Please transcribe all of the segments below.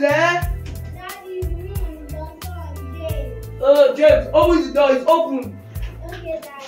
there? That is me, Doctor James. James, open the door. It's open. Okay, Daddy.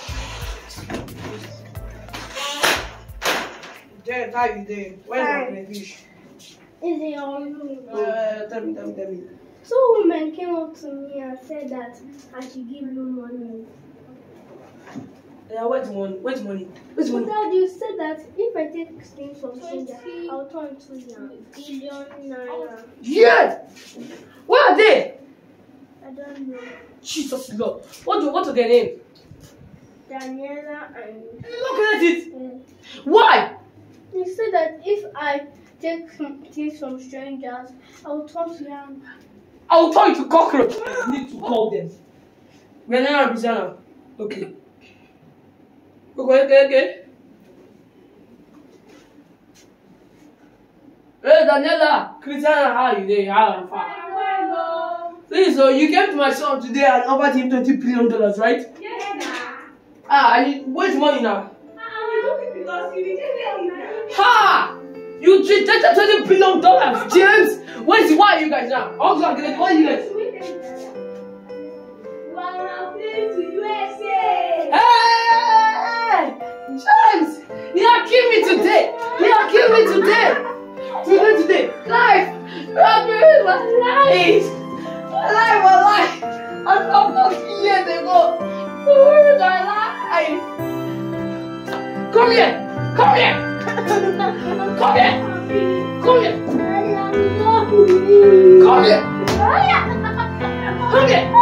James, how you doing? Where's my fish? Is in your room. Tell me. Two women came up to me and said that I should give you money. Yeah, where's money? But Dad, you said that if I take things from stranger, I'll turn to you. Billion naira. Yeah! Where are they? I don't know. Jesus Lord. What are their names? Daniela and... Look at it! Why? You said that if I take things from strangers, I'll turn to you. I will turn you to cockroach. I need to call them. Renana and Bizana. Okay. Okay. Hey Daniela, Christiana, how are you doing? How are you? Please, so you came to my son today and offered him $20 billion, right? Yes, where's money now? Ha! You treated $20 billion, James. Why are you guys now? Why are you guys? to USA. Hey! James! You are killing me today! Today! Life! You are ruining my life! My life! I stopped 40 years ago! You ruined my life! Come here! Come here! Come here!